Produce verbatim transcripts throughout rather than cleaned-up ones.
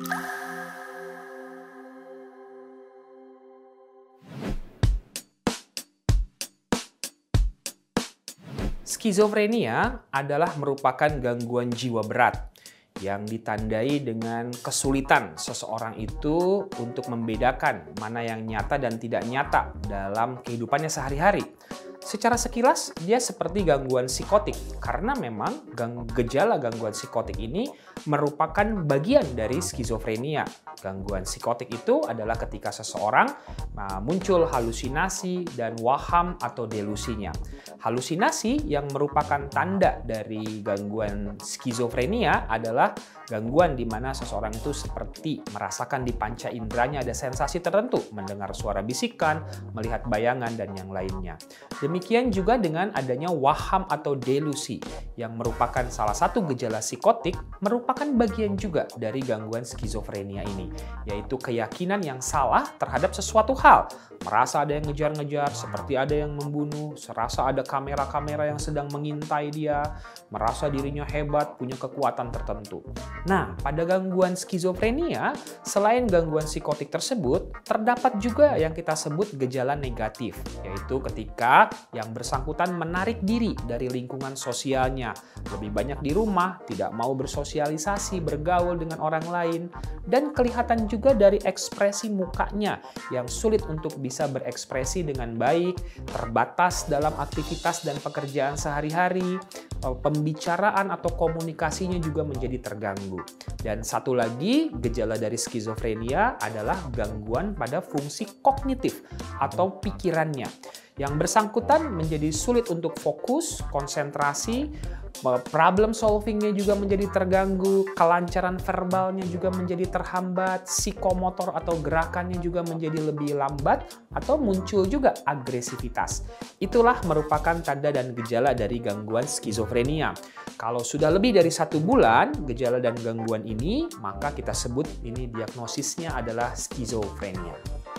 Skizofrenia adalah merupakan gangguan jiwa berat yang ditandai dengan kesulitan seseorang itu untuk membedakan mana yang nyata dan tidak nyata dalam kehidupannya sehari-hari. Secara sekilas, dia seperti gangguan psikotik karena memang gang gejala gangguan psikotik ini merupakan bagian dari skizofrenia. Gangguan psikotik itu adalah ketika seseorang nah, muncul halusinasi dan waham atau delusinya. Halusinasi yang merupakan tanda dari gangguan skizofrenia adalah gangguan di mana seseorang itu seperti merasakan di panca inderanya ada sensasi tertentu, mendengar suara bisikan, melihat bayangan, dan yang lainnya. Demikian juga dengan adanya waham atau delusi yang merupakan salah satu gejala psikotik, merupakan bagian juga dari gangguan skizofrenia ini, yaitu keyakinan yang salah terhadap sesuatu hal. Merasa ada yang ngejar-ngejar, seperti ada yang membunuh, serasa ada kamera-kamera yang sedang mengintai dia, merasa dirinya hebat, punya kekuatan tertentu. Nah, pada gangguan skizofrenia, selain gangguan psikotik tersebut, terdapat juga yang kita sebut gejala negatif, yaitu ketika yang bersangkutan menarik diri dari lingkungan sosialnya, lebih banyak di rumah, tidak mau bersosialisasi, bergaul dengan orang lain, dan kelihatan juga dari ekspresi mukanya yang sulit untuk bisa berekspresi dengan baik, terbatas dalam aktivitas dan pekerjaan sehari-hari, pembicaraan atau komunikasinya juga menjadi terganggu. Dan satu lagi, gejala dari skizofrenia adalah gangguan pada fungsi kognitif atau pikirannya. Yang bersangkutan menjadi sulit untuk fokus, konsentrasi, problem solvingnya juga menjadi terganggu, kelancaran verbalnya juga menjadi terhambat, psikomotor atau gerakannya juga menjadi lebih lambat, atau muncul juga agresivitas. Itulah merupakan tanda dan gejala dari gangguan skizofrenia. Kalau sudah lebih dari satu bulan gejala dan gangguan ini, maka kita sebut ini diagnosisnya adalah skizofrenia.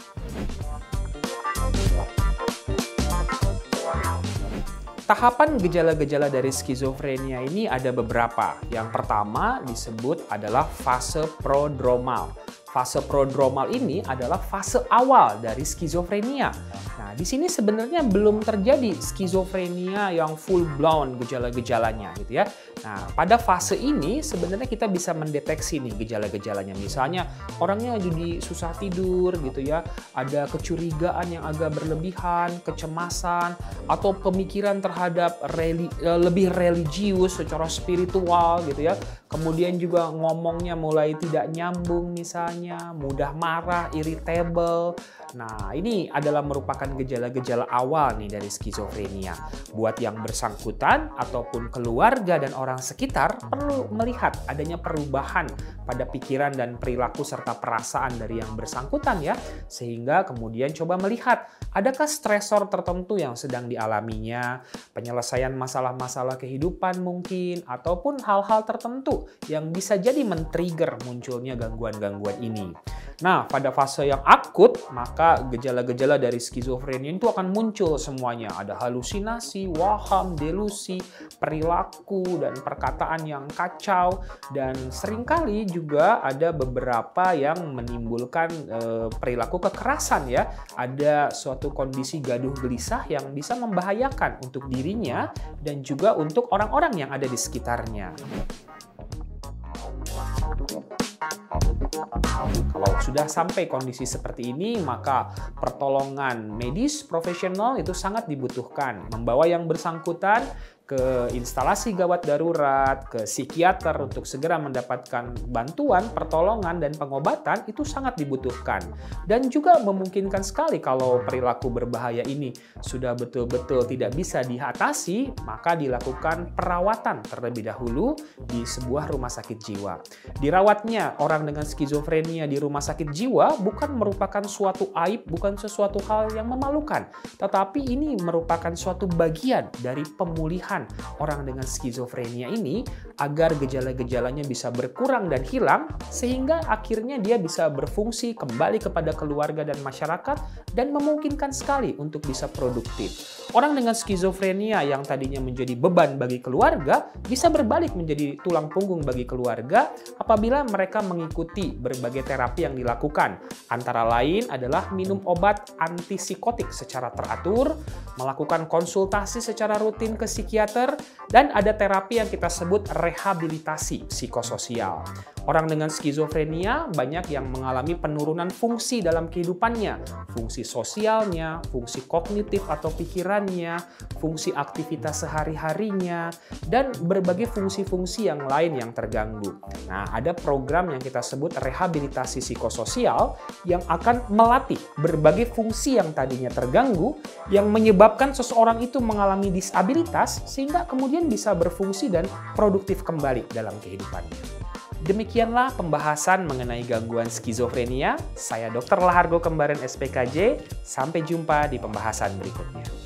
Tahapan gejala-gejala dari skizofrenia ini ada beberapa. Yang pertama disebut adalah fase prodromal. Fase prodromal ini adalah fase awal dari skizofrenia. Nah, di sini sebenarnya belum terjadi skizofrenia yang full blown gejala-gejalanya gitu ya. Nah, pada fase ini sebenarnya kita bisa mendeteksi nih gejala-gejalanya. Misalnya orangnya jadi susah tidur gitu ya, ada kecurigaan yang agak berlebihan, kecemasan, atau pemikiran terhadap reli, lebih religius secara spiritual gitu ya. Kemudian juga ngomongnya mulai tidak nyambung misalnya, mudah marah, irritable. Nah, ini adalah merupakan gejala-gejala awal nih dari skizofrenia. Buat yang bersangkutan ataupun keluarga dan orang sekitar perlu melihat adanya perubahan pada pikiran dan perilaku serta perasaan dari yang bersangkutan ya. Sehingga kemudian coba melihat adakah stresor tertentu yang sedang dialaminya, penyelesaian masalah-masalah kehidupan mungkin, ataupun hal-hal tertentu yang bisa jadi men-trigger munculnya gangguan-gangguan ini. Nah, pada fase yang akut, maka gejala-gejala dari skizofrenia itu akan muncul semuanya. Ada halusinasi, waham, delusi, perilaku, dan perkataan yang kacau. Dan seringkali juga ada beberapa yang menimbulkan e, perilaku kekerasan ya. Ada suatu kondisi gaduh gelisah yang bisa membahayakan untuk dirinya dan juga untuk orang-orang yang ada di sekitarnya. Kalau sudah sampai kondisi seperti ini, maka pertolongan medis profesional itu sangat dibutuhkan. Membawa yang bersangkutan ke instalasi gawat darurat, ke psikiater untuk segera mendapatkan bantuan, pertolongan, dan pengobatan itu sangat dibutuhkan. Dan juga memungkinkan sekali kalau perilaku berbahaya ini sudah betul-betul tidak bisa diatasi, maka dilakukan perawatan terlebih dahulu di sebuah rumah sakit jiwa. Dirawatnya orang dengan skizofrenia skizofrenia di rumah sakit jiwa bukan merupakan suatu aib, bukan sesuatu hal yang memalukan, tetapi ini merupakan suatu bagian dari pemulihan orang dengan skizofrenia ini agar gejala-gejalanya bisa berkurang dan hilang, sehingga akhirnya dia bisa berfungsi kembali kepada keluarga dan masyarakat dan memungkinkan sekali untuk bisa produktif. Orang dengan skizofrenia yang tadinya menjadi beban bagi keluarga bisa berbalik menjadi tulang punggung bagi keluarga apabila mereka mengikuti berbagai terapi yang dilakukan. Antara lain adalah minum obat antipsikotik secara teratur, melakukan konsultasi secara rutin ke psikiater, dan ada terapi yang kita sebut rehabilitasi psikososial. Orang dengan skizofrenia banyak yang mengalami penurunan fungsi dalam kehidupannya, fungsi sosialnya, fungsi kognitif atau pikirannya, fungsi aktivitas sehari-harinya, dan berbagai fungsi-fungsi yang lain yang terganggu. Nah, ada program yang kita sebut rehabilitasi psikososial yang akan melatih berbagai fungsi yang tadinya terganggu, yang menyebabkan seseorang itu mengalami disabilitas sehingga kemudian bisa berfungsi dan produktif kembali dalam kehidupannya. Demikianlah pembahasan mengenai gangguan skizofrenia. Saya dokter Lahargo Kembaran S P K J. Sampai jumpa di pembahasan berikutnya.